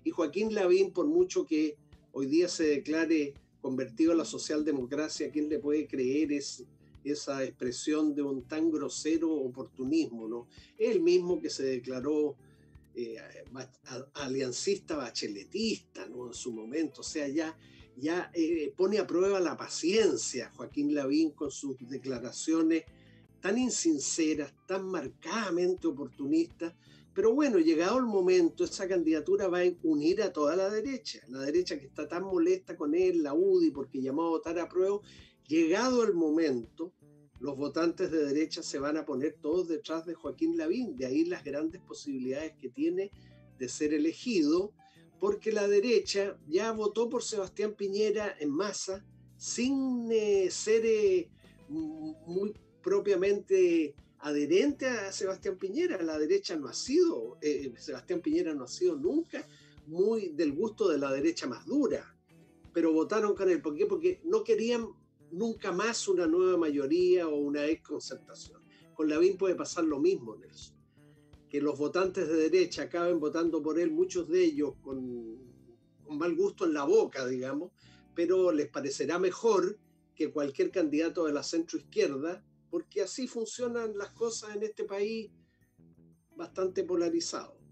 Y Joaquín Lavín, por mucho que hoy día se declare convertido a la socialdemocracia, ¿quién le puede creer esa expresión de un tan grosero oportunismo, ¿no? Él mismo que se declaró aliancista bacheletista, ¿no? En su momento, o sea, ya pone a prueba la paciencia Joaquín Lavín con sus declaraciones tan insinceras, tan marcadamente oportunistas. Pero bueno, llegado el momento, esa candidatura va a unir a toda la derecha que está tan molesta con él, la UDI, porque llamó a votar a prueba. Llegado el momento, los votantes de derecha se van a poner todos detrás de Joaquín Lavín, de ahí las grandes posibilidades que tiene de ser elegido, porque la derecha ya votó por Sebastián Piñera en masa, sin ser muy propiamente adherente a Sebastián Piñera. La derecha no ha sido, Sebastián Piñera no ha sido nunca muy del gusto de la derecha más dura, pero votaron con él. ¿Por qué? Porque no querían nunca más una nueva mayoría o una exconcertación. Con Lavín puede pasar lo mismo, Nelson, que los votantes de derecha acaben votando por él, muchos de ellos con mal gusto en la boca, digamos, pero les parecerá mejor que cualquier candidato de la centroizquierda, porque así funcionan las cosas en este país bastante polarizado.